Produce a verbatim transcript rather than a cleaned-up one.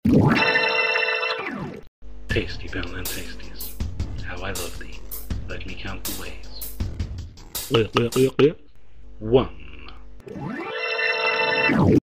Tasty Penland Tasties, how I love thee. Let me count the ways. One.